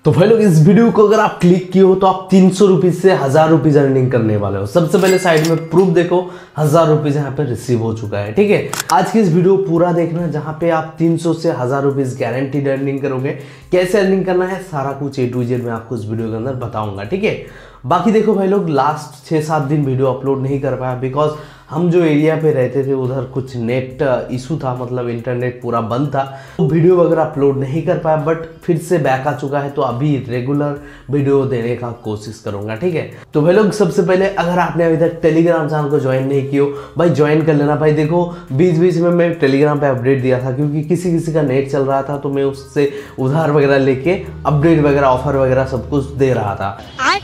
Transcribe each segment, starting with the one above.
तो भाई लोग इस वीडियो को अगर आप क्लिक किए हो तो आप 300 रुपीज से 1000 रुपीज अर्निंग करने वाले हो। सबसे पहले साइड में प्रूफ देखो, 1000 रुपीज यहाँ पे रिसीव हो चुका है। ठीक है, आज की इस वीडियो पूरा देखना जहाँ पे आप 300 से 1000 रुपीज गारंटीड अर्निंग करोगे। कैसे अर्निंग करना है सारा कुछ A to Z मैं आपको इस वीडियो के अंदर बताऊंगा। ठीक है, बाकी देखो भाई लोग लास्ट 6-7 दिन वीडियो अपलोड नहीं कर पाया बिकॉज हम जो एरिया पे रहते थे उधर कुछ नेट इशू था, मतलब इंटरनेट पूरा बंद था, तो वीडियो वगैरह अपलोड नहीं कर पाया। बट फिर से बैक आ चुका है तो अभी रेगुलर वीडियो देने का कोशिश करूंगा। ठीक है, तो भाई लोग सबसे पहले अगर आपने अभी तक टेलीग्राम चैनल को ज्वाइन नहीं किया भाई ज्वाइन कर लेना। भाई देखो बीच बीच में मैं टेलीग्राम पे अपडेट दिया था क्योंकि किसी का नेट चल रहा था तो मैं उससे उधार वगैरह लेके अपडेट वगैरह ऑफर वगैरह सब कुछ दे रहा था।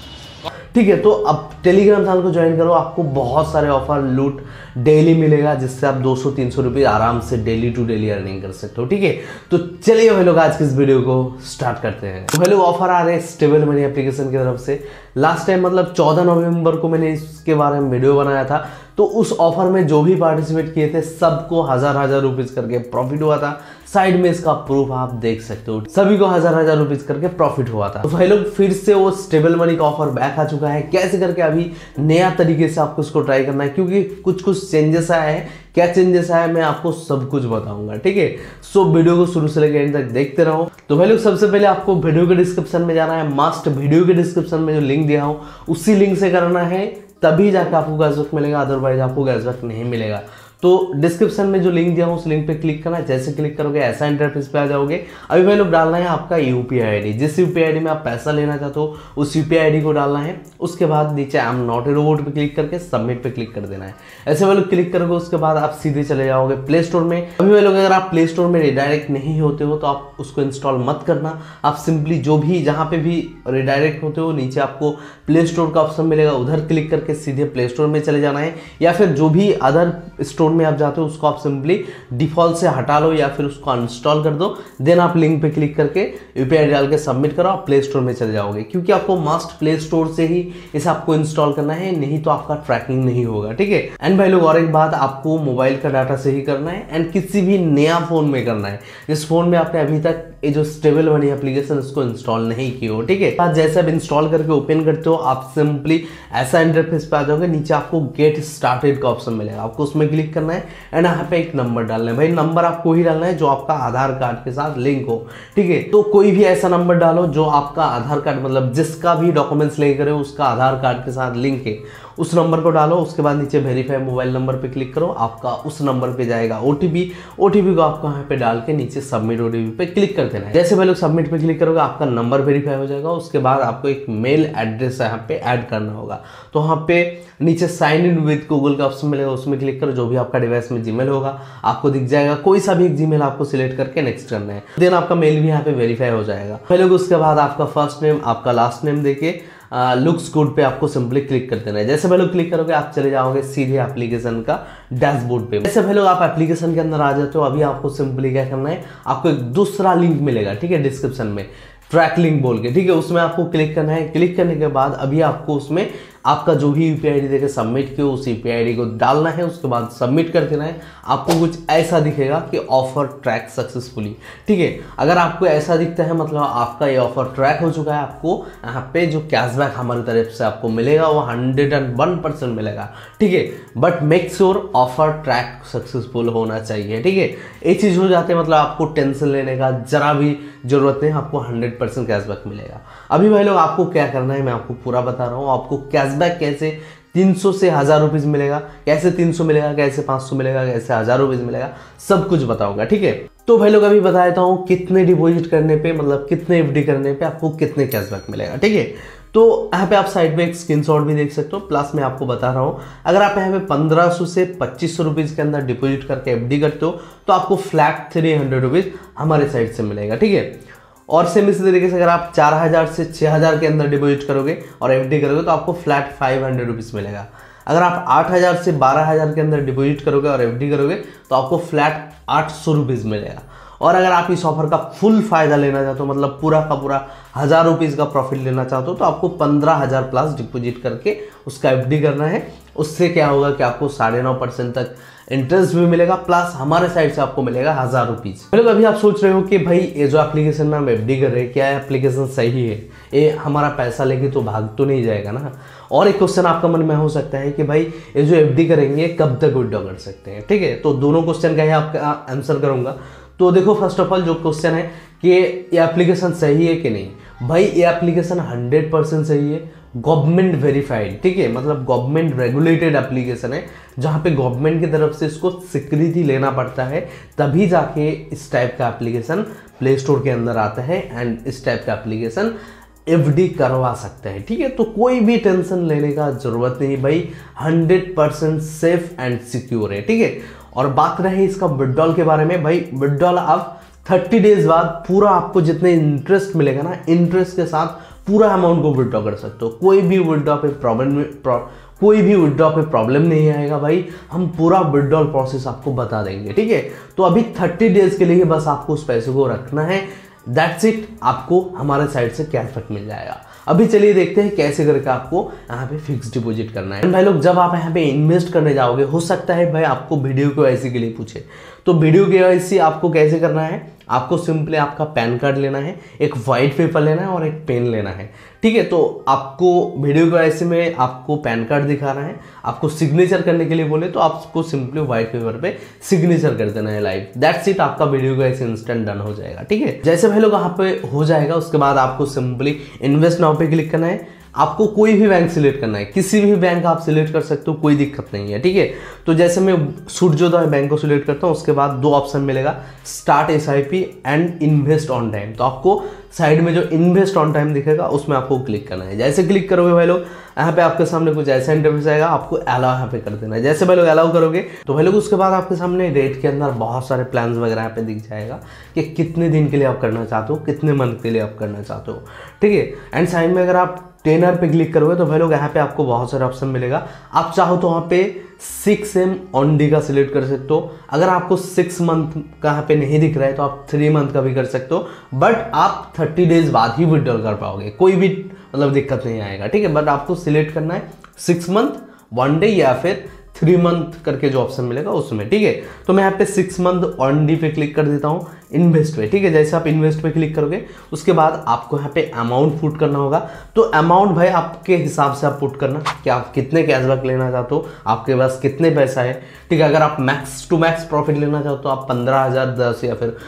ठीक है, तो अब टेलीग्राम चैनल को ज्वाइन करो, आपको बहुत सारे ऑफर लूट डेली मिलेगा जिससे आप 200-300 रुपये आराम से डेली टू डेली अर्निंग कर सकते हो। ठीक है, तो चलिए भाई लोग आज की इस वीडियो को स्टार्ट करते हैं। तो भाई लोग ऑफर आ रहे हैं स्टेबल मनी एप्लीकेशन की तरफ से। लास्ट टाइम मतलब 14 नवंबर को मैंने इसके बारे में वीडियो बनाया था, तो उस ऑफर में जो भी पार्टिसिपेट किए थे सबको 1000 रुपीज करके प्रॉफिट हुआ था। साइड में इसका प्रूफ आप देख सकते हो, सभी को 1000 रुपीज करके प्रॉफिट हुआ था। तो भाई लोग फिर से वो स्टेबल मनी का ऑफर बैक आ चुका है। कैसे करके अभी नया तरीके से आपको इसको ट्राई करना है क्योंकि कुछ चेंजेस आए हैं। क्या चेंजेस आया मैं आपको सब कुछ बताऊंगा। ठीक है, सो वीडियो को शुरू से लेकर एंड तक देखते रहो। तो भाई लोग सबसे पहले आपको वीडियो के डिस्क्रिप्शन में जाना है। मस्ट वीडियो के डिस्क्रिप्शन में जो लिंक दिया हूं उसी लिंक से करना है, तभी जाकर आपको कैशबैक मिलेगा, अदरवाइज आपको कैशबैक नहीं मिलेगा। तो डिस्क्रिप्शन में जो लिंक दिया हूं उस लिंक पे क्लिक करना है। जैसे क्लिक करोगे ऐसा इंटरफेस पे आ जाओगे। अभी भाई लोग डालना है आपका यूपीआई आईडी, जिस यूपीआई आईडी में आप पैसा लेना चाहते हो उस यूपीआई आईडी को डालना है। उसके बाद नीचे I am not a robot पे क्लिक करके सबमिट पे क्लिक कर देना है। ऐसे भाई लोग क्लिक करोगे उसके बाद आप सीधे चले जाओगे प्ले स्टोर में। अभी भाई लोग अगर आप प्ले स्टोर में रिडायरेक्ट नहीं होते हो तो आप उसको इंस्टॉल मत करना। आप सिंपली जो भी जहाँ पे भी रिडायरेक्ट होते हो नीचे आपको प्ले स्टोर का ऑप्शन मिलेगा, उधर क्लिक करके सीधे प्ले स्टोर में चले जाना है। या फिर जो भी अदर स्टोर में आप जाते हो उसको आप सिंपली डिफॉल्ट से हटा लो या फिर उसको अनइंस्टॉल कर दो। देन आप लिंक पे क्लिक करके यूपीआई डाल के सबमिट करो, आप प्ले स्टोर में चले जाओगे क्योंकि आपको मस्ट प्ले स्टोर से ही इसे आपको इंस्टॉल करना है, नहीं तो आपका ट्रैकिंग नहीं होगा। ठीक है, एंड भाई लोग और एक बात, आपको मोबाइल का डाटा से ही करना है एंड किसी भी नया फोन में करना है जिस फोन में आपने अभी तक ये जो स्टेबल मनी एप्लीकेशन इसको इंस्टॉल नहीं की हो। ठीक है, जैसे आप इंस्टॉल करके ओपन करते हो आप सिंपली ऐसा इंटरफेस पे आ जाओगे। नीचे आपको गेट स्टार्टेड का ऑप्शन मिलेगा, आपको उसमें क्लिक करना है एंड यहाँ पे एक नंबर डालना है। भाई नंबर आपको ही डालना है जो आपका आधार कार्ड के साथ लिंक हो। ठीक है, तो कोई भी ऐसा नंबर डालो जो आपका आधार कार्ड मतलब जिसका भी डॉक्यूमेंट्स लेकर उसका आधार कार्ड के साथ लिंक है, उस नंबर को डालो। उसके बाद नीचे वेरीफाई मोबाइल नंबर पे क्लिक करो, आपका उस नंबर पे जाएगा ओटीपी को आपको यहाँ पे डाल के नीचे सबमिट ओटीपी पे क्लिक कर देना है। जैसे भाई लोग सबमिट पे क्लिक करोगे आपका नंबर वेरीफाई हो जाएगा। उसके बाद आपको एक मेल एड्रेस यहाँ पे ऐड करना होगा, तो वहाँ पे नीचे साइन इन विद गूगल का ऑप्शन मिलेगा, उसमें क्लिक करो। जो भी आपका डिवाइस में जीमेल होगा आपको दिख जाएगा, कोई सा भी एक जीमेल आपको सिलेक्ट करके नेक्स्ट करना है। देन आपका मेल भी यहाँ पे वेरीफाई हो जाएगा। भाई लोग उसके बाद आपका फर्स्ट नेम आपका लास्ट नेम देके लुक्स गुड पे आपको सिंपली क्लिक कर देना है। जैसे भाई लोग क्लिक करोगे आप चले जाओगे सीधे एप्लीकेशन का डैशबोर्ड पे। जैसे भाई लोग आप एप्लीकेशन के अंदर आ जाते हो, अभी आपको सिंपली क्या करना है, आपको एक दूसरा लिंक मिलेगा। ठीक है, डिस्क्रिप्शन में ट्रैक लिंक बोल के, ठीक है, उसमें आपको क्लिक करना है। क्लिक करने के बाद अभी आपको उसमें आपका जो भी यूपीआई आईडी देकर सबमिट किया उस यूपीआई आईडी को डालना है। उसके बाद सबमिट कर देना है। आपको कुछ ऐसा दिखेगा कि ऑफर ट्रैक सक्सेसफुली। ठीक है, अगर आपको ऐसा दिखता है मतलब आपका ये ऑफर ट्रैक हो चुका है। आपको यहाँ पे जो कैशबैक हमारी तरफ से आपको मिलेगा वो 101% मिलेगा। ठीक है, but make sure offer track successful होना चाहिए। ठीक है, ये चीज हो जाते हैं मतलब आपको टेंशन लेने का जरा भी जरूरत नहीं, आपको 100% कैशबैक मिलेगा। अभी भाई लोग आपको क्या करना है मैं आपको पूरा बता रहा हूँ। आपको कैशबैक कैसे 300 से 1000 रुपीज मिलेगा, कैसे 300 मिलेगा, कैसे 500 मिलेगा, कैसे 1000 रुपीज मिलेगा, सब कुछ बताऊंगा। ठीक है, तो भाई लोग अभी बता देता हूँ कितने डिपॉजिट करने पे मतलब कितने एफडी करने पे आपको कितने कैशबैक मिलेगा। ठीक है, तो यहाँ पे आप साइड में एक स्क्रीनशॉट भी देख सकते हो, प्लस मैं आपको बता रहा हूँ अगर आप यहाँ पे 1500 से 2500 रुपीज के अंदर डिपॉजिट करके एफडी करते हो तो आपको फ्लैट 300 रुपीज हमारे साइड से मिलेगा। ठीक है, और सेम इसी तरीके से अगर आप 4000 से 6000 के अंदर डिपॉजिट करोगे और एफडी करोगे तो आपको फ्लैट 500 रुपीज मिलेगा। अगर आप 8000 से 12000 के अंदर डिपॉजिट करोगे और एफडी करोगे तो आपको फ्लैट 800 रुपीज मिलेगा। और अगर आप इस ऑफर का फुल फायदा लेना चाहते हो मतलब पूरा का पूरा 1000 रुपीज का प्रॉफिट लेना चाहते हो तो आपको 15000 प्लस डिपॉजिट करके उसका एफडी करना है। उससे क्या होगा कि आपको 9.5% तक इंटरेस्ट भी मिलेगा, प्लस हमारे साइड से आपको मिलेगा 1000 रुपीज। लोग अभी आप सोच रहे हो कि भाई ये जो एप्लीकेशन में हम एफडी कर रहे हैं, क्या एप्लीकेशन सही है, ये हमारा पैसा लेके तो भाग तो नहीं जाएगा ना। और एक क्वेश्चन आपका मन में हो सकता है कि भाई ये जो एफडी करेंगे कब तक विड्रॉ कर सकते हैं, ठीक है। तो दोनों क्वेश्चन का ही आपका आंसर करूंगा। तो देखो, फर्स्ट ऑफ ऑल जो क्वेश्चन है कि ये एप्लीकेशन सही है कि नहीं, भाई ये एप्लीकेशन 100% सही है, गवर्नमेंट वेरीफाइड, ठीक है, मतलब गवर्नमेंट रेगुलेटेड एप्लीकेशन है, जहाँ पे गवर्नमेंट की तरफ से इसको स्वीकृति लेना पड़ता है, तभी जाके इस टाइप का एप्लीकेशन प्ले स्टोर के अंदर आता है एंड इस टाइप का एप्लीकेशन एफडी करवा सकते हैं, ठीक है। तो कोई भी टेंशन लेने का जरूरत नहीं भाई, 100% सेफ एंड सिक्योर है, ठीक है। और बात रही इसका विड्रॉल के बारे में, भाई विड्रॉल आप 30 डेज बाद पूरा आपको जितने इंटरेस्ट मिलेगा ना, इंटरेस्ट के साथ पूरा अमाउंट को विड्रॉ कर सकते हो। कोई भी विड्रॉ पे प्रॉब्लम नहीं आएगा भाई, हम पूरा विड्रॉल प्रोसेस आपको बता देंगे, ठीक है। तो अभी 30 डेज के लिए बस आपको उस पैसे को रखना है, दैट्स इट, आपको हमारे साइड से कैशबैक मिल जाएगा। अभी चलिए देखते हैं कैसे करके आपको यहाँ पे फिक्स डिपॉजिट करना है। भाई लोग, जब आप यहाँ पे इन्वेस्ट करने जाओगे, हो सकता है भाई आपको वीडियो केवाईसी के लिए पूछे, तो वीडियो केवाईसी आपको कैसे करना है, आपको सिंपली आपका पैन कार्ड लेना है, एक वाइट पेपर लेना है और एक पेन लेना है, ठीक है। तो आपको वीडियो केवाईसी में आपको पैन कार्ड दिखाना है, आपको सिग्नेचर करने के लिए बोले तो आपको सिंपली वाइट पेपर पे सिग्नेचर कर देना है लाइव, दैट्स इट, आपका वीडियो केवाईसी इंस्टेंट डन हो जाएगा, ठीक है। जैसे भाई लोग यहाँ पे हो जाएगा, उसके बाद आपको सिंपली इन्वेस्ट नाउ पे क्लिक करना है। आपको कोई भी बैंक सिलेक्ट करना है, किसी भी बैंक आप सिलेक्ट कर सकते हो, कोई दिक्कत नहीं है, ठीक है। तो जैसे मैं सूर्योदय है बैंक को सिलेक्ट करता हूँ, उसके बाद 2 ऑप्शन मिलेगा, start SIP and invest on time. तो आपको साइड में जो इन्वेस्ट ऑन टाइम दिखेगा उसमें आपको क्लिक करना है। जैसे क्लिक करोगे भाई लोग, यहाँ पे आपके सामने कुछ ऐसा इंटरफेस आएगा, आपको अलाउ यहाँ पे कर देना है। जैसे भाई लोग अलाउ करोगे तो भाई लोग उसके बाद आपके सामने रेट के अंदर बहुत सारे प्लान्स वगैरह यहाँ पे दिख जाएगा कि कितने दिन के लिए आप करना चाहते हो, कितने मंथ के लिए आप करना चाहते हो, ठीक है। एंड साइड में अगर आप टेनर पे क्लिक करोगे तो भाई लोग यहाँ पे आपको बहुत सारे ऑप्शन मिलेगा। आप चाहो तो वहाँ पे 6M ऑन डी का सिलेक्ट कर सकते हो। अगर आपको 6 मंथ का यहाँ पे नहीं दिख रहा है तो आप 3 मंथ का भी कर सकते हो, बट आप 30 डेज बाद ही विड्रॉल कर पाओगे, कोई भी मतलब दिक्कत नहीं आएगा, ठीक है। बट आपको सिलेक्ट करना है 6 मंथ 1 डे या फिर 3 मंथ करके जो ऑप्शन मिलेगा उसमें, ठीक है। तो मैं यहाँ पे 6 मंथ ऑन डी पे क्लिक कर देता हूँ, इन्वेस्ट पे, ठीक है। जैसे आप इन्वेस्ट पे क्लिक करोगे उसके बाद आपको यहाँ पे अमाउंट पुट करना होगा। तो अमाउंट भाई आपके हिसाब से आप पुट करना कि आप कितने कैशबैक लेना चाहते हो, आपके पास कितने पैसा है, ठीक है। अगर आप मैक्स टू मैक्स प्रॉफिट लेना चाहते हो तो आप 15,010 या फिर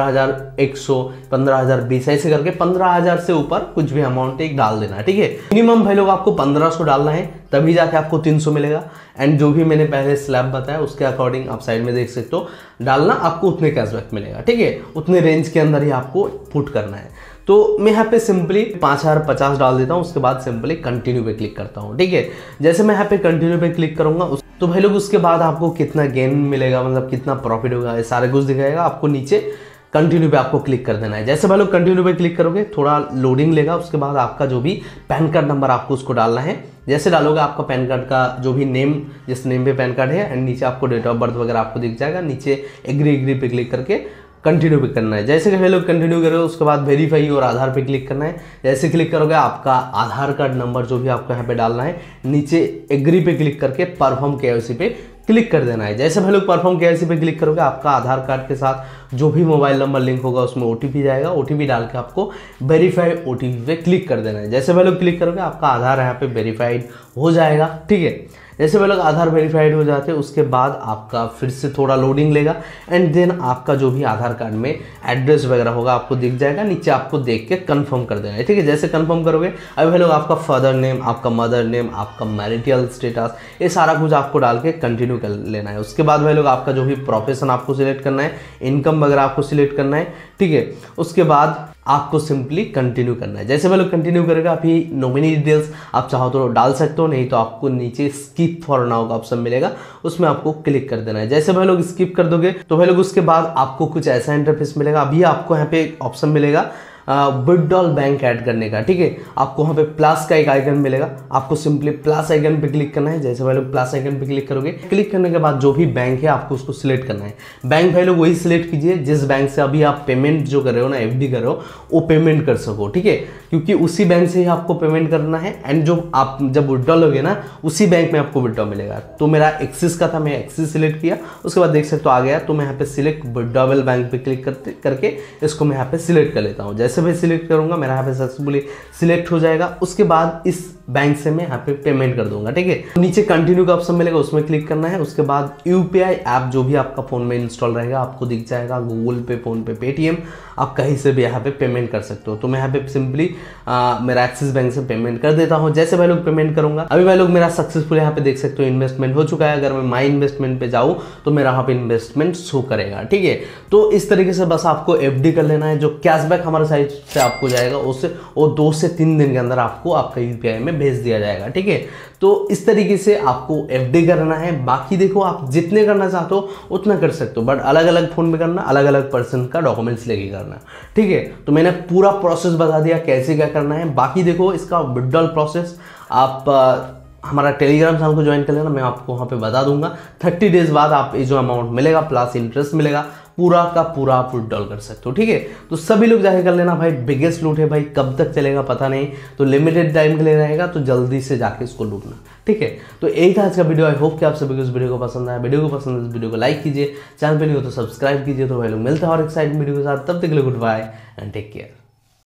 15,100, 15,020 ऐसे करके 15,000 से ऊपर कुछ भी अमाउंट एक डाल देना है, ठीक है। मिनिमम भाई लोग आपको 1500 डालना है, तभी जाके आपको 300 मिलेगा। एंड जो भी मैंने पहले स्लैब बताया उसके अकॉर्डिंग आप साइड में देख सकते हो, डालना आपको उतने कैशबैक मिलेगा, ठीक है। उतने रेंज के अंदर ही आपको पुट करना है। तो मैं यहाँ पे सिंपली 5050 डाल देता हूँ, उसके बाद सिंपली कंटिन्यू पे क्लिक करता हूँ, ठीक है। जैसे मैं यहाँ पे कंटिन्यू पे क्लिक करूंगा तो भाई लोग उसके बाद आपको कितना गेन मिलेगा, मतलब कितना प्रॉफिट होगा, ये सारे कुछ दिखाएगा। आपको नीचे कंटिन्यू पे आपको क्लिक कर देना है। जैसे भाई लोग कंटिन्यू पे क्लिक करोगे थोड़ा लोडिंग लेगा, उसके बाद आपका जो भी पैन कार्ड नंबर आपको उसको डालना है। जैसे डालोगे आपका पैन कार्ड का जो भी नेम, जिस नेम पे पैन कार्ड है, एंड नीचे आपको डेट ऑफ बर्थ वगैरह आपको दिख जाएगा। नीचे एग्री पे क्लिक करके कंटिन्यू पे करना है। जैसे कि भाई लोग कंटिन्यू करोगे उसके बाद वेरीफाई और आधार पे क्लिक करना है। जैसे क्लिक करोगे आपका आधार कार्ड नंबर जो भी आपको यहाँ पे डालना है, नीचे एग्री पे क्लिक करके परफॉर्म केवाईसी पे क्लिक कर देना है। जैसे भाई लोग परफॉर्म केवाईसी पे क्लिक करोगे आपका आधार कार्ड के साथ जो भी मोबाइल नंबर लिंक होगा उसमें ओटीपी जाएगा, ओटीपी डाल के आपको वेरीफाई ओटीपी पे क्लिक कर देना है। जैसे भाई लोग क्लिक करोगे आपका आधार यहाँ पे वेरीफाइड हो जाएगा, ठीक है। जैसे भाई लोग आधार वेरीफाइड हो जाते हैं उसके बाद आपका फिर से थोड़ा लोडिंग लेगा एंड देन आपका जो भी आधार कार्ड में एड्रेस वगैरह होगा आपको दिख जाएगा। नीचे आपको देख के कंफर्म कर देना है, ठीक है। जैसे कंफर्म करोगे अभी भाई लोग आपका फादर नेम, आपका मदर नेम, आपका मैरिटल स्टेटस, ये सारा कुछ आपको डाल के कंटिन्यू कर लेना है। उसके बाद भाई लोग आपका जो भी प्रोफेशन आपको सिलेक्ट करना है, इनकम वगैरह आपको सिलेक्ट करना है, ठीक है। उसके बाद आपको सिंपली कंटिन्यू करना है। जैसे भाई लोग कंटिन्यू करेगा, अभी नॉमिनी डिटेल्स आप चाहो तो डाल सकते हो, नहीं तो आपको नीचे स्किप फॉर नाउ का ऑप्शन मिलेगा, उसमें आपको क्लिक कर देना है। जैसे भाई लोग स्किप कर दोगे तो भाई लोग उसके बाद आपको कुछ ऐसा इंटरफेस मिलेगा। अभी आपको यहाँ पे ऑप्शन मिलेगा विड्रॉल बैंक ऐड करने का, ठीक है। आपको वहाँ पे प्लस का एक आइकन मिलेगा, आपको सिंपली प्लस आइकन पे क्लिक करना है। जैसे भाई लोग प्लस आइकन पे क्लिक करोगे, क्लिक करने के बाद जो भी बैंक है आपको उसको सिलेक्ट करना है। बैंक भाई लोग वही सिलेक्ट कीजिए जिस बैंक से अभी आप पेमेंट जो कर रहे हो ना, एफडी कर रहे हो, वो पेमेंट कर सको, ठीक है, क्योंकि उसी बैंक से ही आपको पेमेंट करना है। एंड जो आप जब विड्रॉल लोगे ना, उसी बैंक में आपको विड्रॉल मिलेगा। तो मेरा एक्सिस का था, मैं एक्सिस सिलेक्ट किया, उसके बाद देख सकते हो आ गया। तो मैं यहाँ पे सिलेक्ट विड्रॉवेबल बैंक पे क्लिक करके इसको मैं यहाँ पे सिलेक्ट कर लेता हूँ। जैसे मैं सिलेक्ट करूंगा मेरा यहाँ पे सक्सेसफुली सिलेक्ट हो जाएगा। उसके बाद इस बैंक से मैं यहाँ पे पेमेंट कर दूंगा, ठीक है। तो नीचे कंटिन्यू का ऑप्शन मिलेगा, उसमें क्लिक करना है। उसके बाद यूपीआई ऐप जो भी आपका फोन में इंस्टॉल रहेगा आपको दिख जाएगा, गूगल पे, फोन पे, पेटीएम, आप कहीं से भी यहाँ पे पेमेंट कर सकते हो। तो मैं यहाँ पे सिंपली मेरा एक्सिस बैंक से पेमेंट कर देता हूँ। जैसे भाई लोग पेमेंट करूंगा, अभी भाई लोग मेरा सक्सेसफुल यहाँ पे देख सकते हो इन्वेस्टमेंट हो चुका है। अगर मैं माई इन्वेस्टमेंट पे जाऊँ तो मेरा यहाँ पे इन्वेस्टमेंट शो करेगा, ठीक है। तो इस तरीके से बस आपको एफडी कर लेना है। जो कैशबैक हमारे साइड से आपको जाएगा उससे वो 2 से 3 दिन के अंदर आपको आपका यूपीआई में भेज दिया जाएगा, ठीक है। तो इस तरीके से आपको एफडी करना है। बाकी देखो आप जितने करना चाहते हो उतना कर सकते हो, बट अलग अलग फोन में करना, अलग अलग पर्सन का डॉक्यूमेंट्स लेके करना, ठीक है। तो मैंने पूरा प्रोसेस बता दिया कैसे क्या करना है। बाकी देखो इसका विड्रॉल प्रोसेस आप हमारा टेलीग्राम चैनल को ज्वाइन कर लेना, मैं आपको वहाँ पे बता दूंगा। 30 डेज बाद आप ये जो अमाउंट मिलेगा प्लस इंटरेस्ट मिलेगा, पूरा का पूरा आप विड्रॉल कर सकते हो, ठीक है। तो सभी लोग जाके कर लेना भाई, बिगेस्ट लूट है भाई, कब तक चलेगा पता नहीं, तो लिमिटेड टाइम के लिए रहेगा, तो जल्दी से जाके इसको लूटना, ठीक है। तो यही था आज का वीडियो। आई होप कि आप सभी को इस वीडियो को पसंद आया। वीडियो को पसंद है इस वीडियो को लाइक कीजिए, चैनल पे नहीं हो तो सब्सक्राइब कीजिए। तो भाई लोग मिलते हैं और एक साइड वीडियो के साथ, तब तक के लिए goodbye and take care.